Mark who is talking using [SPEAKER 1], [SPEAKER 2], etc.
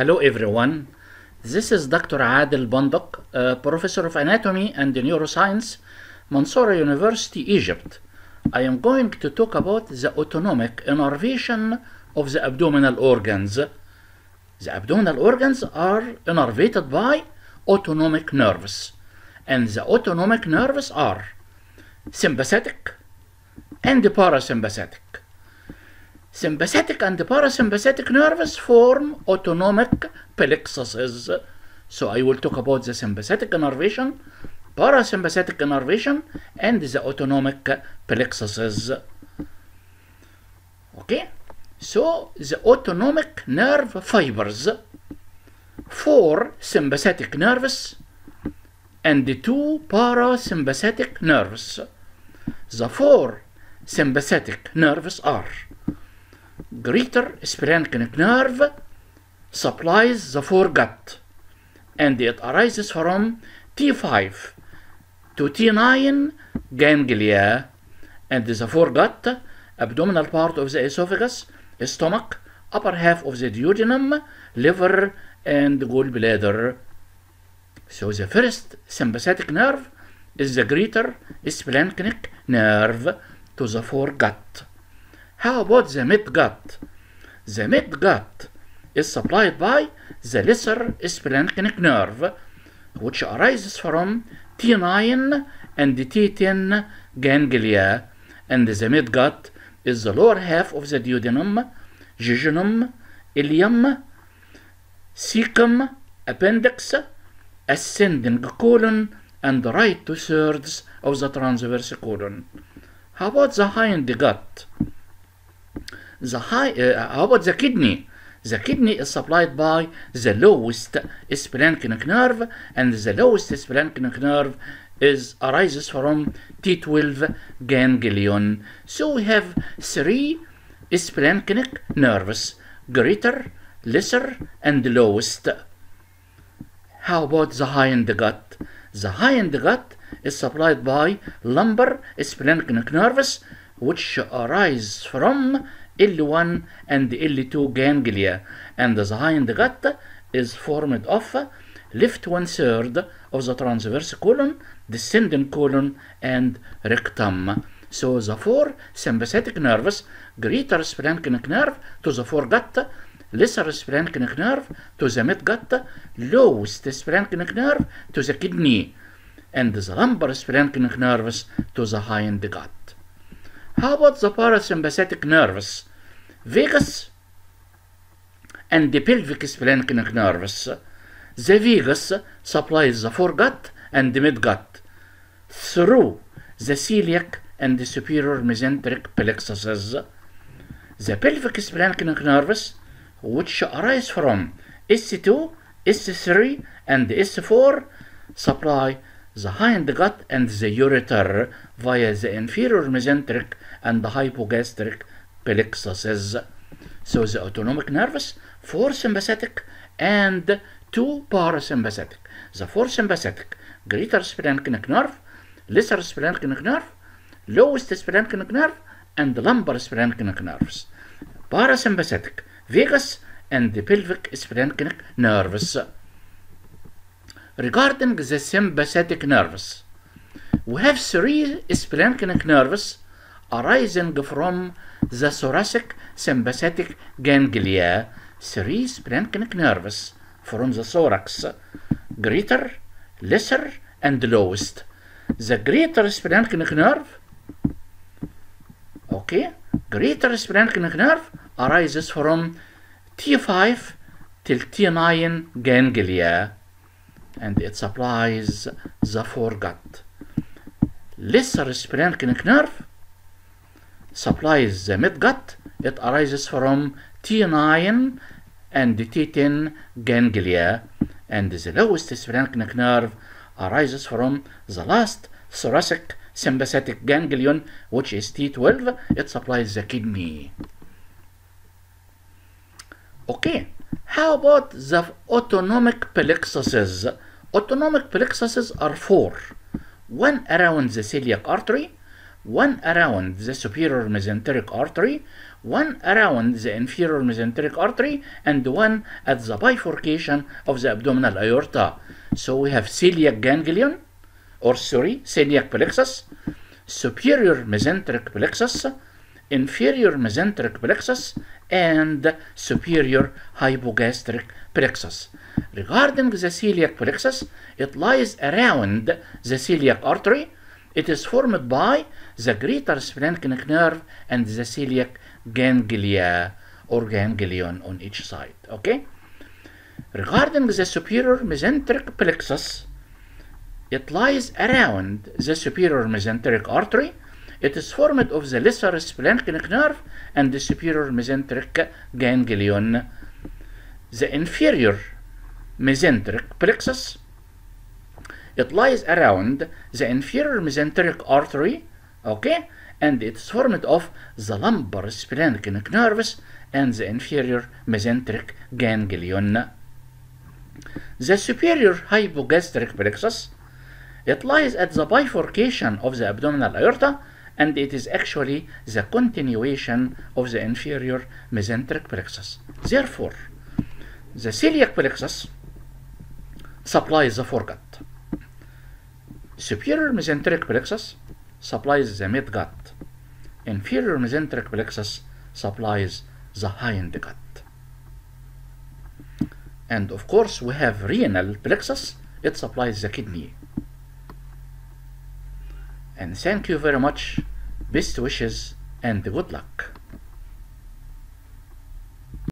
[SPEAKER 1] Hello everyone, this is Dr. Adel Bandok, Professor of Anatomy and Neuroscience, Mansoura University, Egypt. I am going to talk about the autonomic innervation of the abdominal organs. The abdominal organs are innervated by autonomic nerves, and the autonomic nerves are sympathetic and parasympathetic. Sympathetic and parasympathetic nerves form autonomic plexuses. So I will talk about the sympathetic innervation, parasympathetic innervation, and the autonomic plexuses. Okay? So the autonomic nerve fibers, 4 sympathetic nerves and 2 parasympathetic nerves. The 4 sympathetic nerves are: greater splanchnic nerve supplies the foregut, and it arises from T5 to T9 ganglia, and the foregut, abdominal part of the esophagus, stomach, upper half of the duodenum, liver, and gallbladder. So the first sympathetic nerve is the greater splanchnic nerve to the foregut. How about the midgut? The midgut is supplied by the lesser splanchnic nerve, which arises from T9 and T10 ganglia, and the midgut is the lower half of the duodenum, jejunum, ileum, cecum, appendix, ascending colon, and right 2/3 of the transverse colon. How about the hind gut? How about the kidney? The kidney is supplied by the lowest splanchnic nerve, and the lowest splanchnic nerve arises from T12 ganglion. So we have 3 splanchnic nerves: greater, lesser, and lowest. How about the hind gut? The hind gut is supplied by lumbar splanchnic nerves, which arise from L1 and L2 ganglia, and the hind gut is formed of left 1/3 of the transverse colon, descending colon, and rectum. So the 4 sympathetic nerves: greater splanchnic nerve to the foregut, lesser splanchnic nerve to the midgut, lowest splanchnic nerve to the kidney, and the lumbar splanchnic nerves to the hind gut. How about the parasympathetic nerves? Vagus and the pelvic splanchnic nerves. The vagus supplies the foregut and the midgut through the celiac and the superior mesenteric plexuses. The pelvic splanchnic nerves, which arise from S2, S3, and S4, supply the hind gut and the ureter via the inferior mesenteric and the hypogastric plexuses. So the autonomic nerves, 4 sympathetic and 2 parasympathetic. The 4 sympathetic: greater splanchnic nerve, lesser splanchnic nerve, lowest splanchnic nerve, and lumbar splanchnic nerves. Parasympathetic: vagus and the pelvic splanchnic nerves. Regarding the sympathetic nerves, we have 3 splanchnic nerves arising from the thoracic sympathetic ganglia. 3 splanchnic nerves from the thorax: greater, lesser, and lowest. The greater splanchnic nerve, greater splanchnic nerve arises from T5 till T9 ganglia, and it supplies the foregut. Lesser splanchnic nerve supplies the midgut. It arises from T9 and T10 ganglia, and the lowest splanchnic nerve arises from the last thoracic sympathetic ganglion, which is T12. It supplies the kidney. Okay, how about the autonomic plexuses? Autonomic plexuses are 4: 1 around the celiac artery, 1 around the superior mesenteric artery, one around the inferior mesenteric artery and one at the bifurcation of the abdominal aorta. So we have celiac ganglion, or celiac plexus, superior mesenteric plexus, inferior mesenteric plexus, and superior hypogastric plexus. Regarding the celiac plexus, it lies around the celiac artery. It is formed by the greater splanchnic nerve and the celiac ganglia or ganglion on each side. Okay? Regarding the superior mesenteric plexus, it lies around the superior mesenteric artery. It is formed of the lesser splanchnic nerve and the superior mesenteric ganglion. The inferior mesenteric plexus, it lies around the inferior mesenteric artery, okay, and it's formed of the lumbar splanchnic nerves and the inferior mesenteric ganglion. The superior hypogastric plexus, it lies at the bifurcation of the abdominal aorta, and it is actually the continuation of the inferior mesenteric plexus. Therefore, the celiac plexus supplies the foregut. Superior mesenteric plexus supplies the midgut. Inferior mesenteric plexus supplies the hindgut. And of course, we have renal plexus. It supplies the kidney. And thank you very much. Best wishes and good luck.